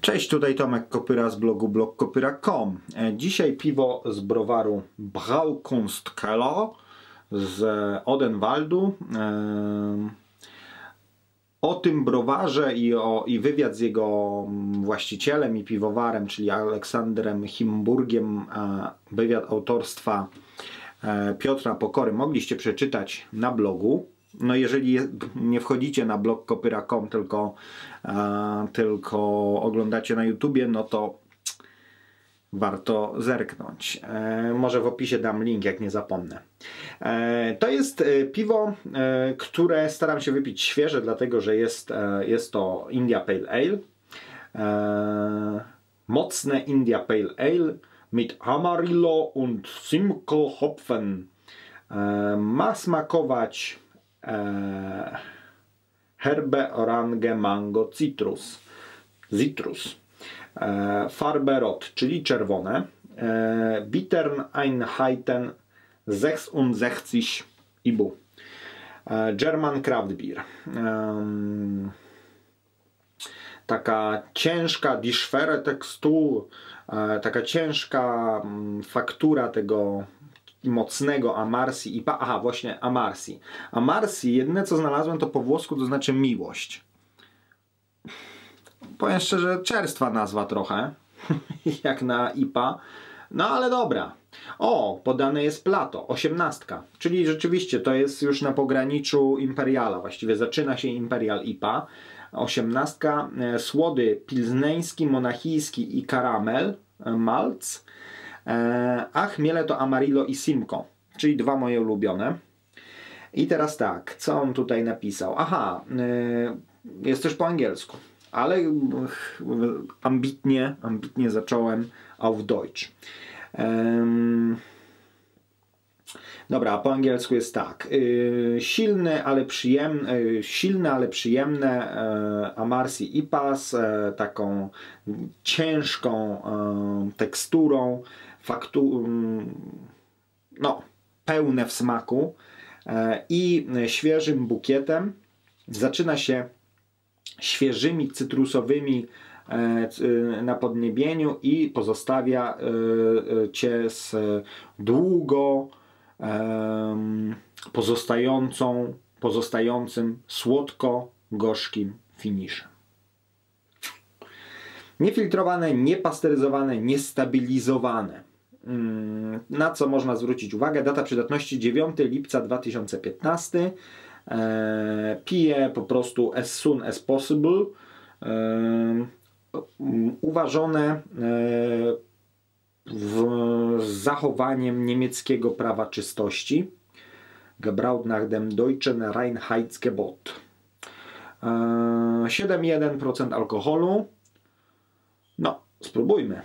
Cześć, tutaj Tomek Kopyra z blogu blogkopyra.com. Dzisiaj piwo z browaru Braukunstkeller z Odenwaldu. O tym browarze i wywiad z jego właścicielem i piwowarem, czyli Aleksandrem Himburgiem, wywiad autorstwa Piotra Pokory, mogliście przeczytać na blogu. No jeżeli nie wchodzicie na blog kopyra.com, tylko oglądacie na YouTubie, no to warto zerknąć. Może w opisie dam link, jak nie zapomnę. To jest piwo, które staram się wypić świeże, dlatego że jest to India Pale Ale. Mocne India Pale Ale mit Amarillo und Simcoe Hopfen. Ma smakować herbe, orange, mango, citrus. Farbe rot, czyli czerwone. Bittern Einheiten 66 IBU. German Craft Beer. Taka ciężka die schwere Textur, taka ciężka faktura tego mocnego Amarsi IPA. Aha, właśnie Amarsi. Amarsi, jedyne co znalazłem to po włosku, to znaczy miłość. Powiem szczerze, czerstwa nazwa trochę, jak na IPA. No ale dobra. O, podane jest Plato, 18. Czyli rzeczywiście to jest już na pograniczu Imperiala. Właściwie zaczyna się Imperial IPA. 18. Słody pilzneński, monachijski i karamel, malc. A chmiele to Amarillo i Simcoe, czyli dwa moje ulubione. I teraz tak, co on tutaj napisał? Aha, jest też po angielsku, ale ambitnie zacząłem auf Deutsch. Dobra, po angielsku jest tak. Silne, ale przyjemne Amarsi IPA z taką ciężką teksturą, no, pełne w smaku i świeżym bukietem. Zaczyna się świeżymi cytrusowymi na podniebieniu i pozostawia cię z długo pozostającym słodko-gorzkim finiszem. Niefiltrowane, niepasteryzowane, niestabilizowane. Na co można zwrócić uwagę? Data przydatności 9 lipca 2015. Piję po prostu as soon as possible. Uważone z zachowaniem niemieckiego prawa czystości. Gebraut nach dem deutschen Reinheitsgebot. 7,1% alkoholu. No, spróbujmy.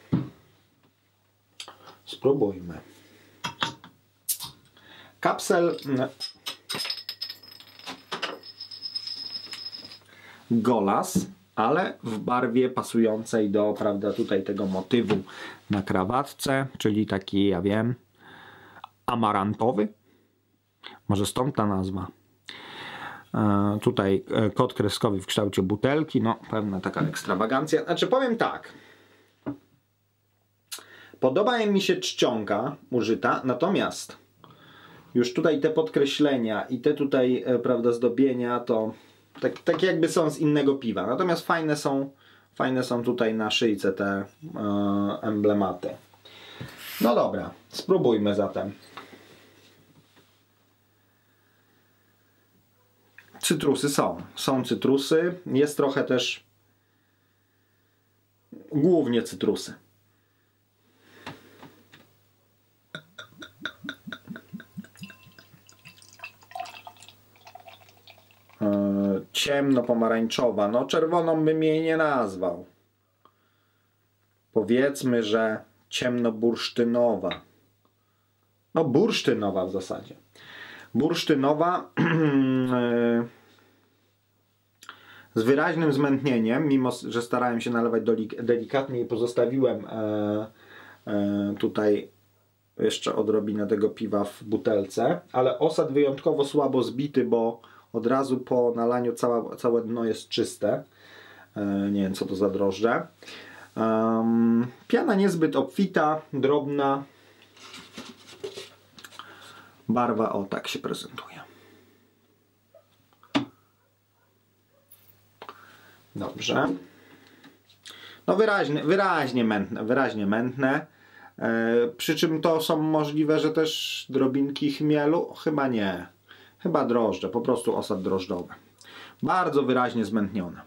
Kapsel Golas, ale w barwie pasującej do, prawda, tutaj tego motywu na krawatce, czyli taki, ja wiem, amarantowy. Może stąd ta nazwa. Tutaj kod kreskowy w kształcie butelki, no pewna taka ekstrawagancja. Znaczy powiem tak, podoba mi się czcionka użyta, natomiast już tutaj te podkreślenia i te tutaj, prawda, zdobienia to tak jakby są z innego piwa. Natomiast fajne są tutaj na szyjce te emblematy. No dobra, spróbujmy zatem. Cytrusy są cytrusy. Jest trochę też głównie cytrusy. Ciemno-pomarańczowa. No czerwoną bym jej nie nazwał. Powiedzmy, że ciemno-bursztynowa. No bursztynowa w zasadzie. Bursztynowa z wyraźnym zmętnieniem, mimo że starałem się nalewać delikatnie i pozostawiłem tutaj jeszcze odrobinę tego piwa w butelce, ale osad wyjątkowo słabo zbity, bo od razu po nalaniu całe dno jest czyste. Nie wiem, co to za drożdże. Piana niezbyt obfita, drobna. Barwa, o tak się prezentuje. Dobrze. No wyraźnie mętne. Przy czym to są możliwe, że też drobinki chmielu? Chyba nie. Chyba drożdże, po prostu osad drożdżowy. Bardzo wyraźnie zmętnione.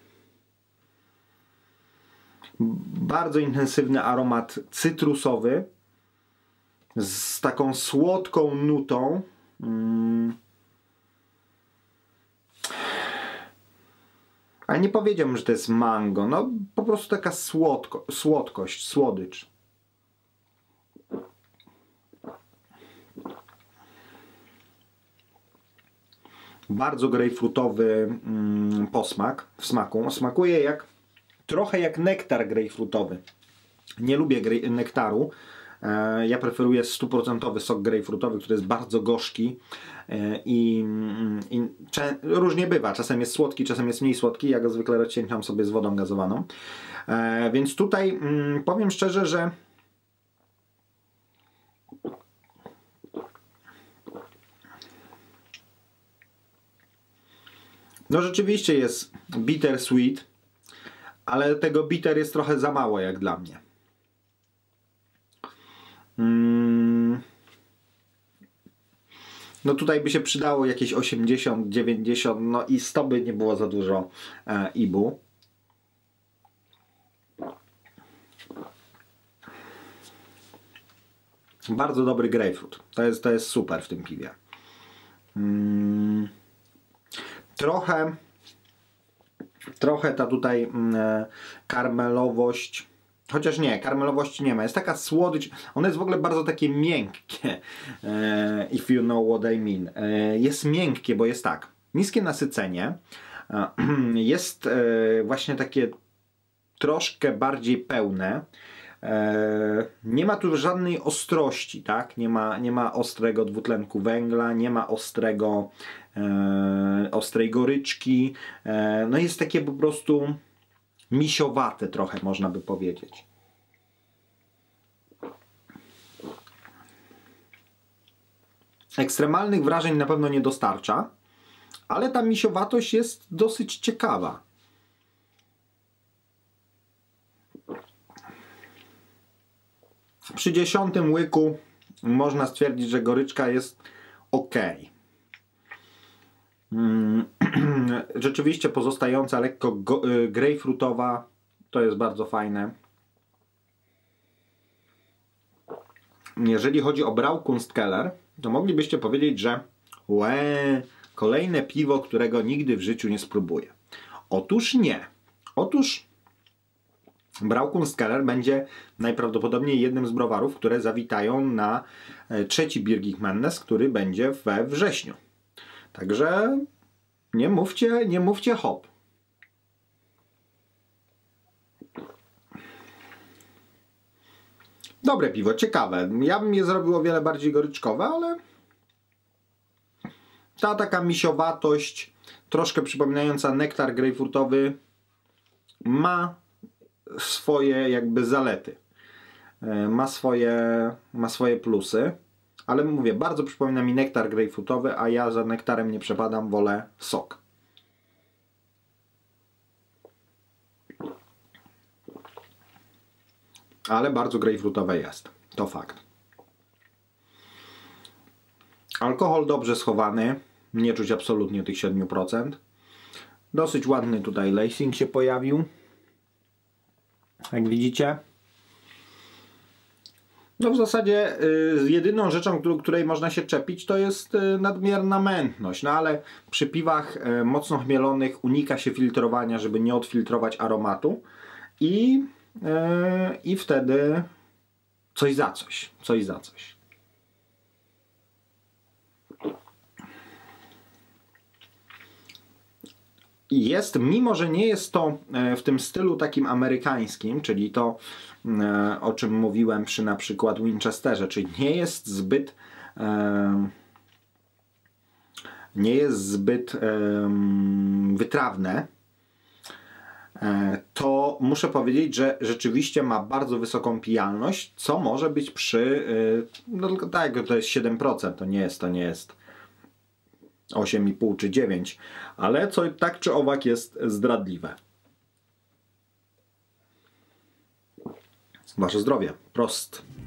Bardzo intensywny aromat cytrusowy z taką słodką nutą. Ale nie powiedziałbym, że to jest mango. No po prostu taka słodkość, słodycz. Bardzo grejpfrutowy posmak w smaku. Smakuje trochę jak nektar grejpfrutowy. Nie lubię nektaru. Ja preferuję 100% sok grejpfrutowy, który jest bardzo gorzki i różnie bywa. Czasem jest słodki, czasem jest mniej słodki. Ja go zwykle rozcieńczam sobie z wodą gazowaną. Więc tutaj powiem szczerze, że no rzeczywiście jest bitter sweet, ale tego bitter jest trochę za mało jak dla mnie. No tutaj by się przydało jakieś 80, 90, no i 100 by nie było za dużo IBU. Bardzo dobry grapefruit. To jest super w tym piwie. Trochę ta tutaj karmelowość, chociaż nie, karmelowości nie ma. Jest taka słodycz, one jest w ogóle bardzo takie miękkie, if you know what I mean. Jest miękkie, bo jest tak, niskie nasycenie, jest właśnie takie troszkę bardziej pełne, nie ma tu żadnej ostrości, tak? Nie ma ostrego dwutlenku węgla, nie ma ostrej goryczki, no jest takie po prostu misiowate trochę, można by powiedzieć. Ekstremalnych wrażeń na pewno nie dostarcza, ale ta misiowatość jest dosyć ciekawa. Przy 10. łyku można stwierdzić, że goryczka jest ok. Rzeczywiście pozostająca lekko grejpfrutowa, to jest bardzo fajne. Jeżeli chodzi o Braukunstkeller, to moglibyście powiedzieć, że kolejne piwo, którego nigdy w życiu nie spróbuję. Otóż nie. Otóż Braukunstkeller będzie najprawdopodobniej jednym z browarów, które zawitają na trzeci Birgit Mennes, który będzie we wrześniu. Także nie mówcie hop. Dobre piwo, ciekawe. Ja bym je zrobił o wiele bardziej goryczkowe, ale ta taka misiowatość, troszkę przypominająca nektar grejpfrutowy, ma swoje jakby zalety. Ma swoje plusy. Ale mówię, bardzo przypomina mi nektar grejpfrutowy, a ja za nektarem nie przepadam, wolę sok. Ale bardzo grejpfrutowe jest. To fakt. Alkohol dobrze schowany. Nie czuć absolutnie tych 7%. Dosyć ładny tutaj lacing się pojawił. Jak widzicie. No w zasadzie jedyną rzeczą, której można się czepić, to jest nadmierna mętność. No ale przy piwach mocno chmielonych unika się filtrowania, żeby nie odfiltrować aromatu. I wtedy coś za coś. Coś za coś. Jest, mimo że nie jest to w tym stylu takim amerykańskim, czyli to, o czym mówiłem przy na przykład Winchesterze, czyli nie jest zbyt wytrawne, to muszę powiedzieć, że rzeczywiście ma bardzo wysoką pijalność, co może być przy, no tylko tak, to jest 7%, to nie jest 8,5 czy 9, ale co tak czy owak jest zdradliwe. Wasze zdrowie. Prost.